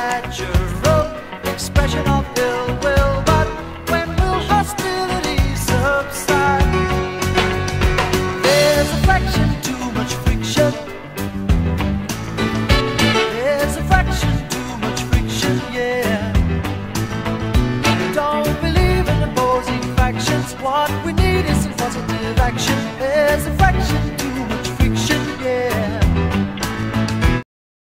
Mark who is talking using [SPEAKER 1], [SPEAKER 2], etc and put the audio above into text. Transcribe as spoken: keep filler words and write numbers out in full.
[SPEAKER 1] natural expression of ill will. But when will hostility subside? There's a fraction, too much friction. There's a fraction, too much friction, yeah. Don't believe in opposing factions. What we need is some positive action. There's a fraction, too